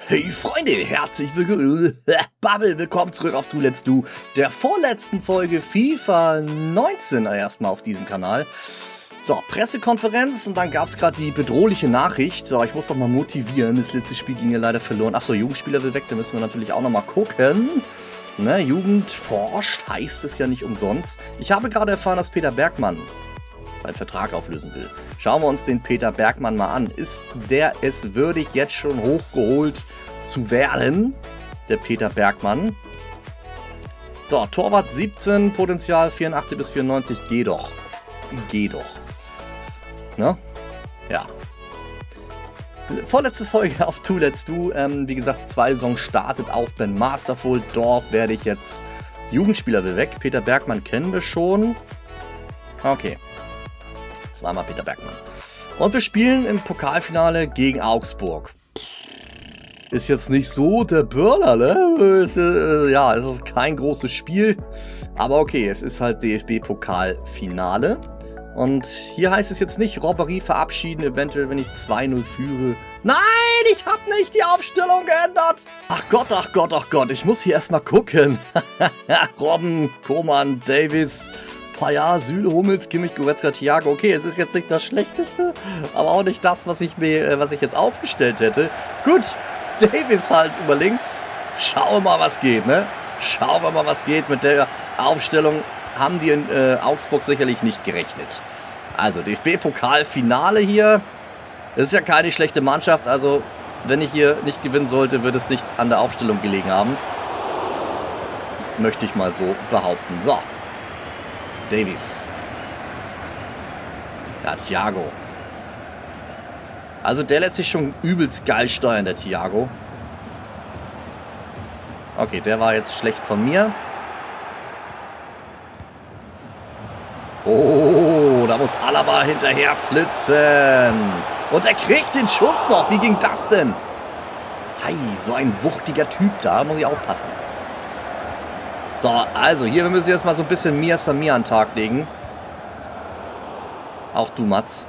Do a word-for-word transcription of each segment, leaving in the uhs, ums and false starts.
Hey Freunde, herzlich willkommen, Bubble, willkommen zurück auf Two Let's Do, der vorletzten Folge FIFA neunzehn erstmal auf diesem Kanal. So, Pressekonferenz und dann gab es gerade die bedrohliche Nachricht. So, ich muss doch mal motivieren, das letzte Spiel ging ja leider verloren. Achso, Jugendspieler will weg, da müssen wir natürlich auch nochmal gucken. Ne, Jugend forscht, heißt es ja nicht umsonst. Ich habe gerade erfahren, dass Peter Bergmann seinen Vertrag auflösen will. Schauen wir uns den Peter Bergmann mal an. Ist der es würdig, jetzt schon hochgeholt zu werden? Der Peter Bergmann. So, Torwart siebzehn, Potenzial vierundachtzig bis vierundneunzig. Geh doch. Geh doch. Ne? Ja. Vorletzte Folge auf Two Let's Do. Ähm, wie gesagt, die zweite Saison startet auf Ben Masterful. Dort werde ich jetzt Jugendspieler will weg. Peter Bergmann kennen wir schon. Okay. Zweimal Peter Bergmann. Und wir spielen im Pokalfinale gegen Augsburg. Ist jetzt nicht so der Burner, ne? Ist, äh, ja, es ist kein großes Spiel. Aber okay, es ist halt D F B-Pokalfinale. Und hier heißt es jetzt nicht, Robberie verabschieden, eventuell, wenn ich zwei null führe. Nein, ich habe nicht die Aufstellung geändert. Ach Gott, ach Gott, ach Gott, ich muss hier erstmal gucken. Robben, Koman, Davis, Payet, Süle, Hummels, Kimmich, Goretzka, Thiago. Okay, es ist jetzt nicht das Schlechteste, aber auch nicht das, was ich mir, was ich jetzt aufgestellt hätte. Gut, Davis halt über links. Schauen wir mal, was geht, ne? Schauen wir mal, was geht. Mit der Aufstellung haben die in äh, Augsburg sicherlich nicht gerechnet. Also, D F B-Pokalfinale hier. Das ist ja keine schlechte Mannschaft, also wenn ich hier nicht gewinnen sollte, wird es nicht an der Aufstellung gelegen haben. Möchte ich mal so behaupten. So. Davies. Ja, Thiago. Also der lässt sich schon übelst geil steuern, der Thiago. Okay, der war jetzt schlecht von mir. Oh, da muss Alaba hinterher flitzen. Und er kriegt den Schuss noch. Wie ging das denn? Hei, so ein wuchtiger Typ da. Muss ich aufpassen. So, also hier müssen wir jetzt mal so ein bisschen Mia Samir an den Tag legen. Auch du, Mats.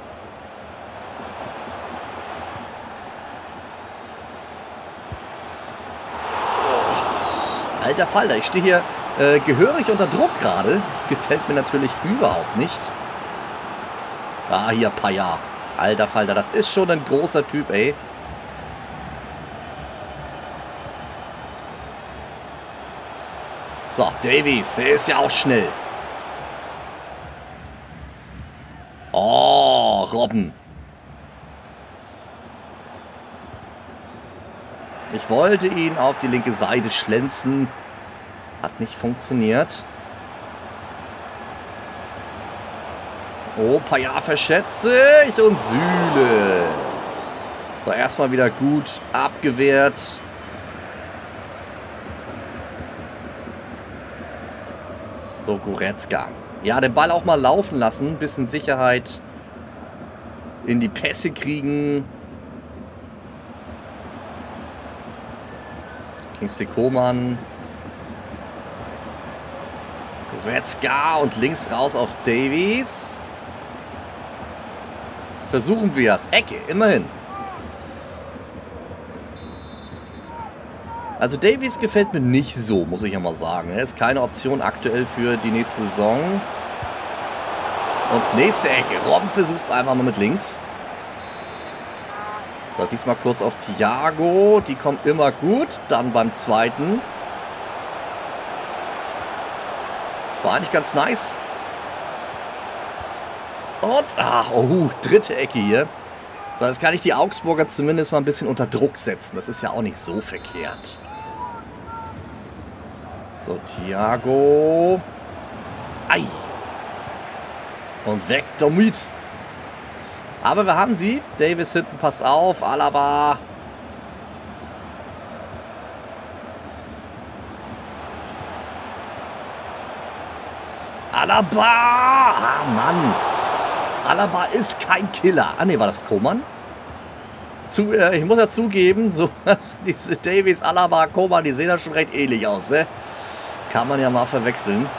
Oh, alter Falter, ich stehe hier äh, gehörig unter Druck gerade. Das gefällt mir natürlich überhaupt nicht. Ah, hier Payet. Alter Falter, das ist schon ein großer Typ, ey. So, Davies, der ist ja auch schnell. Oh, Robben. Ich wollte ihn auf die linke Seite schlänzen. Hat nicht funktioniert. Oh, Payet verschätzt sich und Süle. So, erstmal wieder gut abgewehrt. So, Goretzka. Ja, den Ball auch mal laufen lassen. Bisschen Sicherheit in die Pässe kriegen. Kingsley Coman. Goretzka und links raus auf Davies. Versuchen wir es. Ecke, immerhin. Also Davies gefällt mir nicht so, muss ich ja mal sagen. Er ist keine Option aktuell für die nächste Saison. Und nächste Ecke. Robben versucht es einfach mal mit links. So, diesmal kurz auf Thiago. Die kommt immer gut. Dann beim zweiten. War eigentlich ganz nice. Und, ah, oh, dritte Ecke hier. So, jetzt kann ich die Augsburger zumindest mal ein bisschen unter Druck setzen. Das ist ja auch nicht so verkehrt. So, Thiago. Ei. Und weg damit. Aber wir haben sie. Davis hinten, pass auf. Alaba. Alaba. Ah, Mann. Alaba ist kein Killer. Ah, ne, war das Koman? Zu, äh, ich muss ja zugeben, so diese Davies, Alaba, Koman, die sehen ja schon recht ähnlich aus, ne? Kann man ja mal verwechseln.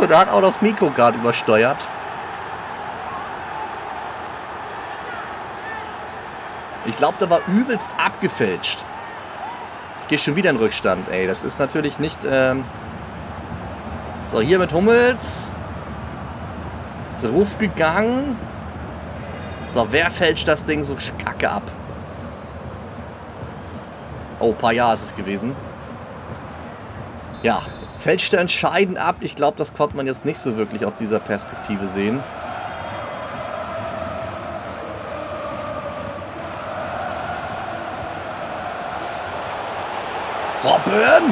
da hat auch das Mikro gerade übersteuert. Ich glaube, da war übelst abgefälscht. Ich gehe schon wieder in Rückstand, ey. Das ist natürlich nicht... Ähm so, hier mit Hummels. Drauf gegangen. So, wer fälscht das Ding so kacke ab? Oh, Payet ist es gewesen. Ja, fälschte entscheidend ab. Ich glaube, das konnte man jetzt nicht so wirklich aus dieser Perspektive sehen. Robben!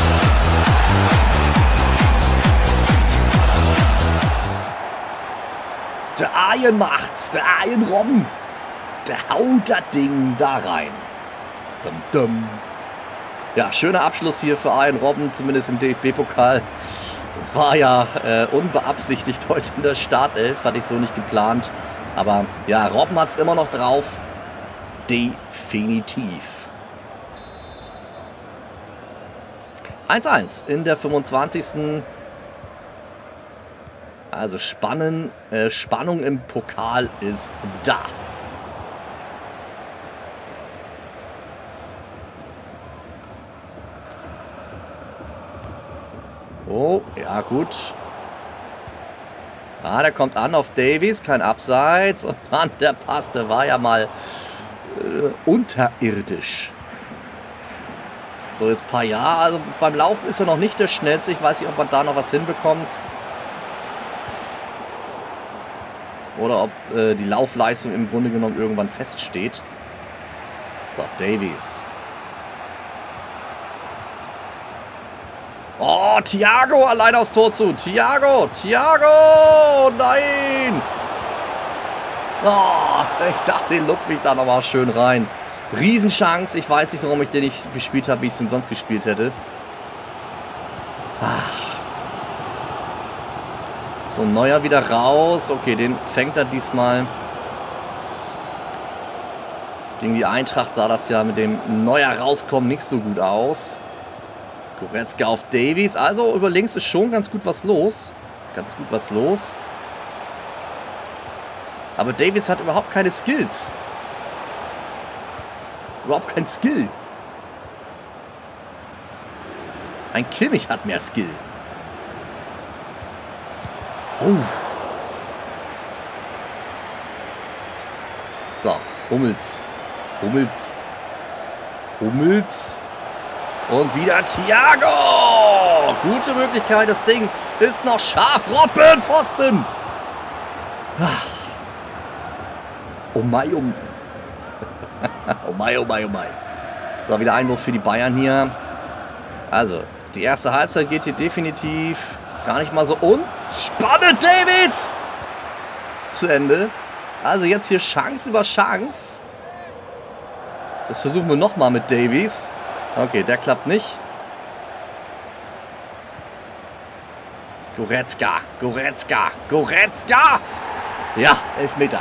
Der Arjen macht's, der Arjen Robben. Der haut das Ding da rein. Dum, dum. Ja, schöner Abschluss hier für Arjen Robben, zumindest im D F B-Pokal. War ja äh, unbeabsichtigt heute in der Startelf, hatte ich so nicht geplant. Aber ja, Robben hat's immer noch drauf. Definitiv. eins eins in der fünfundzwanzigsten Also Spannen, äh, Spannung im Pokal ist da. Oh, ja gut. Ah, der kommt an auf Davies, kein Abseits. Und dann der Pass, der war ja mal äh, unterirdisch. So, jetzt ein paar Jahre. Also beim Laufen ist er noch nicht der schnellste. Ich weiß nicht, ob man da noch was hinbekommt. Oder ob äh, die Laufleistung im Grunde genommen irgendwann feststeht. So, Davies. Oh, Thiago allein aufs Tor zu. Thiago, Thiago, nein. Oh, ich dachte, den lupfe ich da nochmal schön rein. Riesenchance. Ich weiß nicht, warum ich den nicht gespielt habe, wie ich es denn sonst gespielt hätte. Ach. So, Neuer wieder raus. Okay, den fängt er diesmal. Gegen die Eintracht sah das ja mit dem Neuer rauskommen nicht so gut aus. Goretzka auf Davies. Also über links ist schon ganz gut was los. Ganz gut was los. Aber Davies hat überhaupt keine Skills. Überhaupt kein Skill. Ein Kimmich hat mehr Skill. Oh. So, Hummels. Hummels. Hummels. Und wieder Thiago. Gute Möglichkeit, das Ding ist noch scharf. Robben, Pfosten. Oh mein, oh Oh mein, oh mein, oh mein. So, wieder Einwurf für die Bayern hier. Also, die erste Halbzeit geht hier definitiv gar nicht mal so unspannend, Davies! Zu Ende. Also jetzt hier Chance über Chance. Das versuchen wir nochmal mit Davies. Okay, der klappt nicht. Goretzka, Goretzka, Goretzka! Ja, Elfmeter.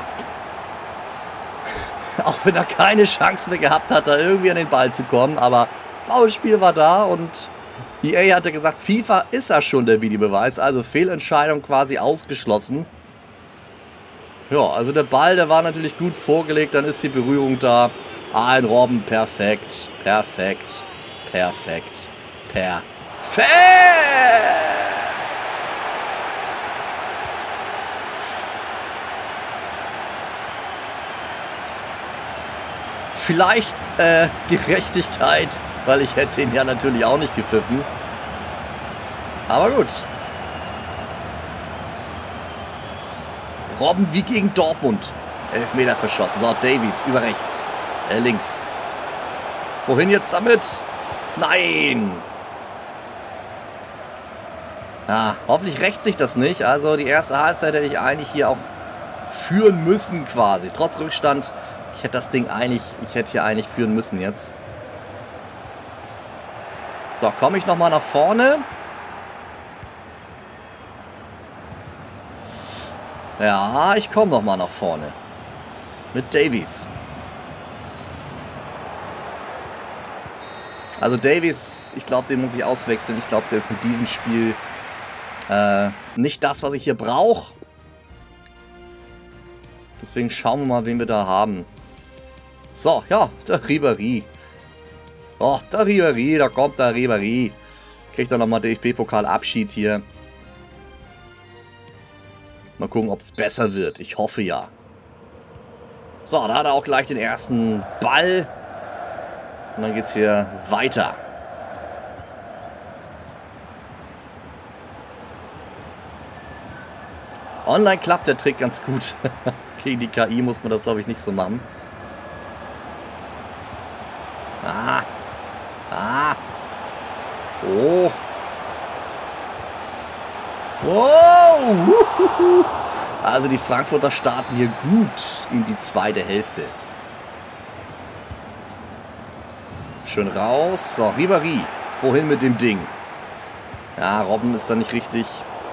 Auch wenn er keine Chance mehr gehabt hat, da irgendwie an den Ball zu kommen. Aber Foulspiel war da und E A hatte gesagt, FIFA ist ja schon der Videobeweis. Also Fehlentscheidung quasi ausgeschlossen. Ja, also der Ball, der war natürlich gut vorgelegt. Dann ist die Berührung da. Arjen Robben, perfekt, perfekt, perfekt, perfekt. Vielleicht äh, Gerechtigkeit, weil ich hätte ihn ja natürlich auch nicht gepfiffen. Aber gut. Robben wie gegen Dortmund. Elfmeter verschossen. So, Davies über rechts. Äh, links. Wohin jetzt damit? Nein! Ah, hoffentlich rächt sich das nicht. Also die erste Halbzeit hätte ich eigentlich hier auch führen müssen quasi. Trotz Rückstand. Ich hätte das Ding eigentlich, ich hätte hier eigentlich führen müssen jetzt. So, komme ich nochmal nach vorne. Ja, ich komme nochmal nach vorne. Mit Davies. Also Davies, ich glaube, den muss ich auswechseln. Ich glaube, der ist in diesem Spiel Äh, nicht das, was ich hier brauche. Deswegen schauen wir mal, wen wir da haben. So, ja, der Ribéry. Oh, der Ribéry, da kommt der Ribéry. Kriegt er nochmal D F B-Pokal-Abschied hier. Mal gucken, ob es besser wird. Ich hoffe ja. So, da hat er auch gleich den ersten Ball. Und dann geht es hier weiter. Online klappt der Trick ganz gut. Gegen die K I muss man das, glaube ich, nicht so machen. Ah. Ah. Oh. Wow. Also die Frankfurter starten hier gut in die zweite Hälfte. Schön raus. So, Ribéry. Wohin mit dem Ding? Ja, Robben ist da nicht richtig.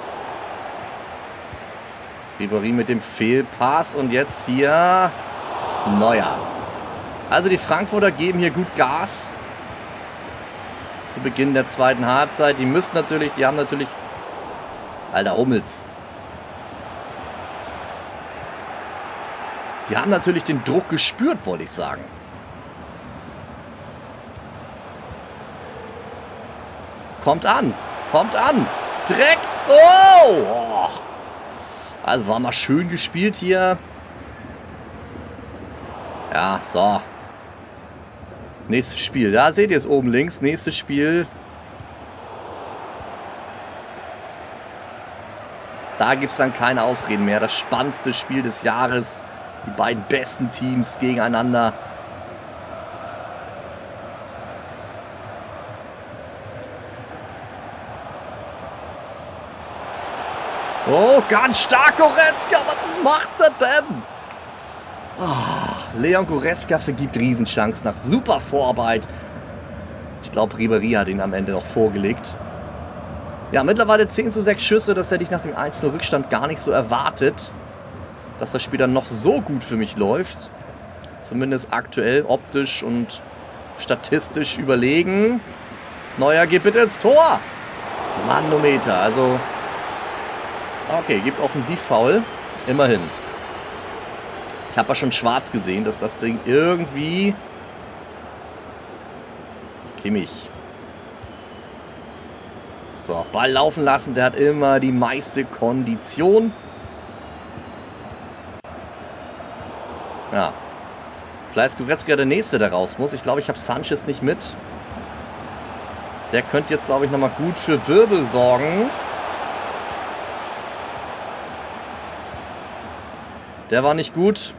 Ribéry mit dem Fehlpass. Und jetzt hier Neuer. Also die Frankfurter geben hier gut Gas. Zu Beginn der zweiten Halbzeit. Die müssen natürlich, die haben natürlich... Alter, Hummels. Die haben natürlich den Druck gespürt, wollte ich sagen. Kommt an. Kommt an. Direkt. Oh! Oh. Also war mal schön gespielt hier. Ja, so. Nächstes Spiel. Da seht ihr es oben links. Nächstes Spiel. Da gibt es dann keine Ausreden mehr. Das spannendste Spiel des Jahres. Die beiden besten Teams gegeneinander. Oh, ganz stark Goretzka. Was macht er denn? Oh, Leon Goretzka vergibt Riesenchance nach super Vorarbeit. Ich glaube, Ribéry hat ihn am Ende noch vorgelegt. Ja, mittlerweile zehn zu sechs Schüsse. Das hätte ich nach dem eins zu null Rückstand gar nicht so erwartet. Dass das Spiel dann noch so gut für mich läuft. Zumindest aktuell, optisch und statistisch überlegen. Neuer geht bitte ins Tor. Manometer, also... Okay, gibt Offensivfoul. Immerhin. Ich habe ja schon schwarz gesehen, dass das Ding irgendwie... Kimmich. So, Ball laufen lassen. Der hat immer die meiste Kondition. Ja. Vielleicht ist Goretzka der Nächste, der raus muss. Ich glaube, ich habe Sanchez nicht mit. Der könnte jetzt, glaube ich, nochmal gut für Wirbel sorgen. Der war nicht gut.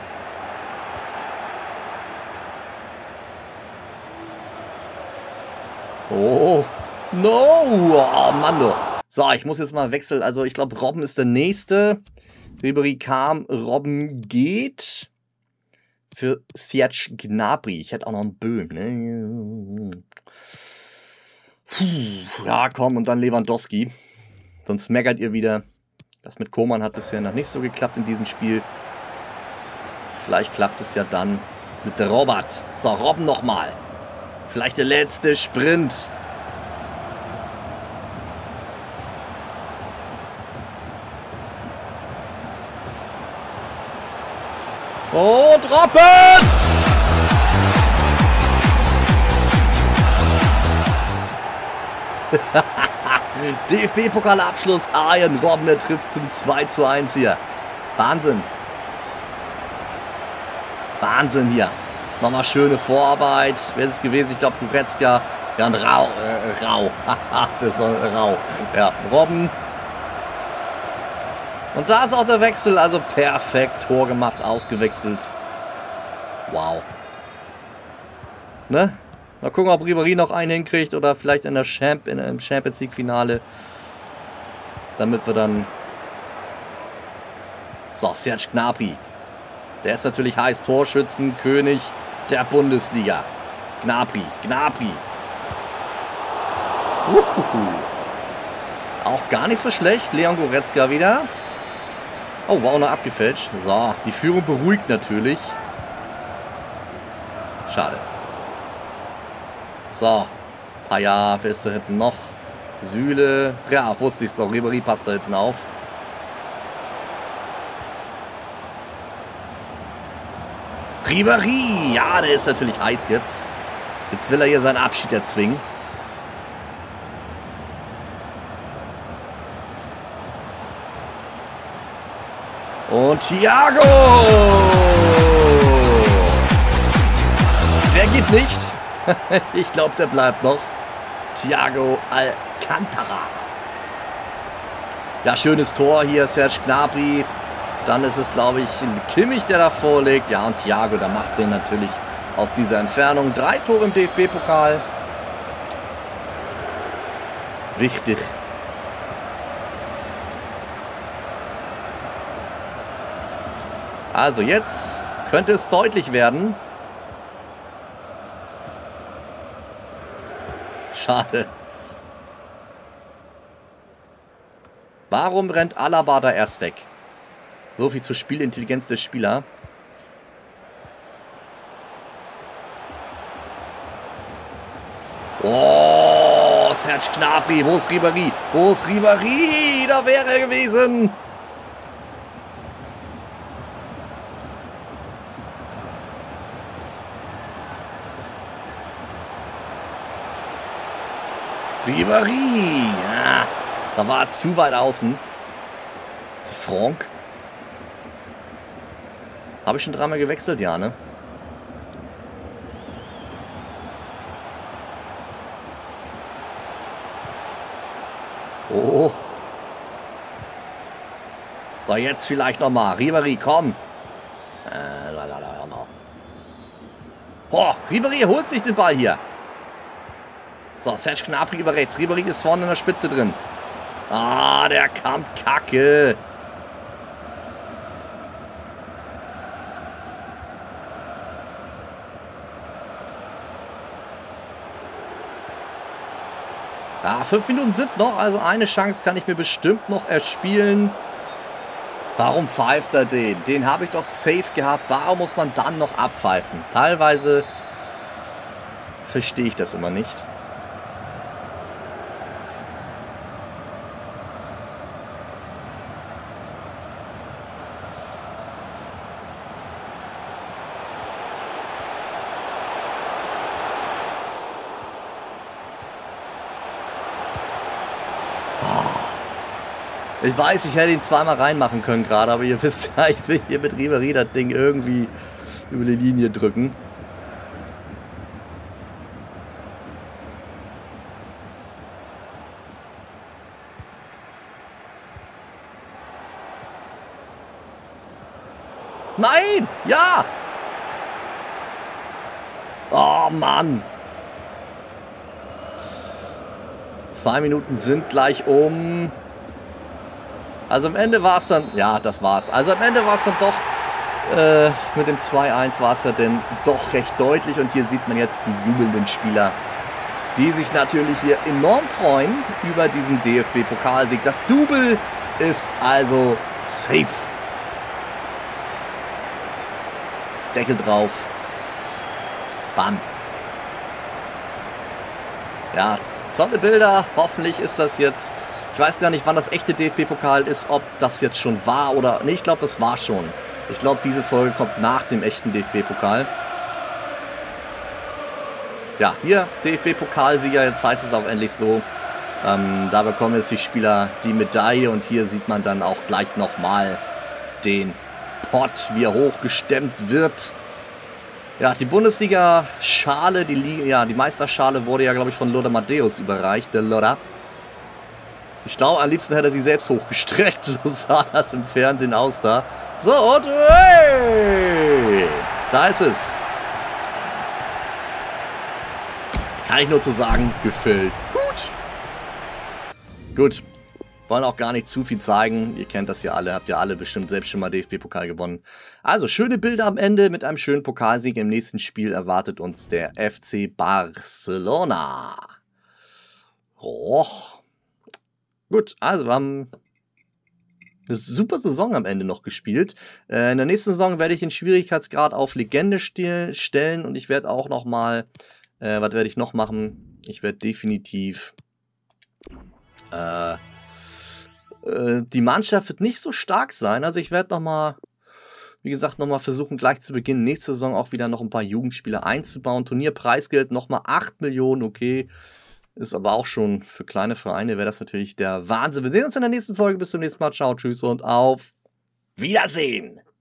Oh. No. Oh, Mann, du. So, ich muss jetzt mal wechseln. Also, ich glaube, Robben ist der Nächste. Ribéry kam, Robben geht. Für Serge Gnabry. Ich hätte auch noch einen Böhm. Ne? Puh, ja, komm, und dann Lewandowski. Sonst meckert ihr wieder. Das mit Koman hat bisher noch nicht so geklappt in diesem Spiel. Vielleicht klappt es ja dann mit der Robert. So, Robben nochmal. Vielleicht der letzte Sprint. Und Robben! D F B-Pokalabschluss. Arjen Robben, der trifft zum zwei zu eins hier. Wahnsinn. Wahnsinn hier. Nochmal schöne Vorarbeit. Wer ist es gewesen? Ich glaube Goretzka. Ja, ein Rau. Äh, Rau. Das ist ein Rau. Ja, Robben. Und da ist auch der Wechsel. Also perfekt. Tor gemacht, ausgewechselt. Wow. Ne? Mal gucken, ob Ribéry noch einen hinkriegt oder vielleicht in der Champ in einem Champions League Finale. Damit wir dann... So, Serge Gnabry. Der ist natürlich heiß. Torschützenkönig der Bundesliga. Gnabry, Gnabry. Uhuhu. Auch gar nicht so schlecht. Leon Goretzka wieder. Oh, war auch noch abgefälscht. So, die Führung beruhigt natürlich. Schade. So, Payet, wer ist da hinten noch? Süle. Ja, wusste ich es doch. Ribéry passt da hinten auf. Ribéry. Ja, der ist natürlich heiß jetzt. Jetzt will er hier seinen Abschied erzwingen. Und Thiago! Der geht nicht. Ich glaube, der bleibt noch. Thiago Alcantara. Ja, schönes Tor hier, Serge Gnabry. Dann ist es, glaube ich, Kimmich, der da vorlegt. Ja, und Thiago, der macht den natürlich aus dieser Entfernung. Drei Tore im D F B-Pokal. Wichtig. Also jetzt könnte es deutlich werden. Schade. Warum rennt Alaba da erst weg? So viel zur Spielintelligenz des Spielers. Oh, Serge Gnabry. Wo ist Ribéry? Wo ist Ribéry? Da wäre er gewesen. Ribéry. Ja, da war er zu weit außen. Franck. Habe ich schon dreimal gewechselt? Ja, ne? Oh. So, jetzt vielleicht nochmal. Ribéry, komm. Äh, lalalala. Oh, Ribéry holt sich den Ball hier. So, Serge Gnabry über rechts. Ribéry ist vorne in der Spitze drin. Ah, der Kampf kacke. Ja, fünf Minuten sind noch, also eine Chance kann ich mir bestimmt noch erspielen. Warum pfeift er den? Den habe ich doch safe gehabt. Warum muss man dann noch abpfeifen? Teilweise verstehe ich das immer nicht. Ich weiß, ich hätte ihn zweimal reinmachen können gerade, aber ihr wisst ja, ich will hier mit Ribéry das Ding irgendwie über die Linie drücken. Nein! Ja! Oh Mann! Zwei Minuten sind gleich um. Also am Ende war es dann, ja, das war's. Also am Ende war es dann doch, äh, mit dem zwei eins war es ja dann doch recht deutlich. Und hier sieht man jetzt die jubelnden Spieler, die sich natürlich hier enorm freuen über diesen D F B-Pokalsieg. Das Double ist also safe. Deckel drauf. Bam. Ja, tolle Bilder. Hoffentlich ist das jetzt... Ich weiß gar nicht, wann das echte D F B-Pokal ist, ob das jetzt schon war oder... Ne, ich glaube, das war schon. Ich glaube, diese Folge kommt nach dem echten D F B-Pokal. Ja, hier D F B-Pokalsieger, jetzt heißt es auch endlich so. Ähm, da bekommen jetzt die Spieler die Medaille und hier sieht man dann auch gleich nochmal den Pott, wie er hochgestemmt wird. Ja, die Bundesliga-Schale, die, Liga, ja, die Meisterschale wurde ja, glaube ich, von Lothar Matthäus überreicht, der Lothar. Ich glaube, am liebsten hätte er sie selbst hochgestreckt. So sah das im Fernsehen aus da. So, und hey! Da ist es. Kann ich nur zu sagen, gefällt gut. Gut. Wollen auch gar nicht zu viel zeigen. Ihr kennt das ja alle. Habt ja alle bestimmt selbst schon mal D F B-Pokal gewonnen. Also, schöne Bilder am Ende mit einem schönen Pokalsieg. Im nächsten Spiel erwartet uns der F C Barcelona. Oh. Gut, also wir haben eine super Saison am Ende noch gespielt. Äh, in der nächsten Saison werde ich den Schwierigkeitsgrad auf Legende stellen und ich werde auch noch mal, äh, was werde ich noch machen? Ich werde definitiv Äh, äh, die Mannschaft wird nicht so stark sein. Also ich werde nochmal, wie gesagt, nochmal versuchen, gleich zu Beginn nächste Saison auch wieder noch ein paar Jugendspieler einzubauen. Turnierpreisgeld nochmal acht Millionen, okay. Ist aber auch schon für kleine Vereine, wäre das natürlich der Wahnsinn. Wir sehen uns in der nächsten Folge. Bis zum nächsten Mal. Ciao, tschüss und auf Wiedersehen.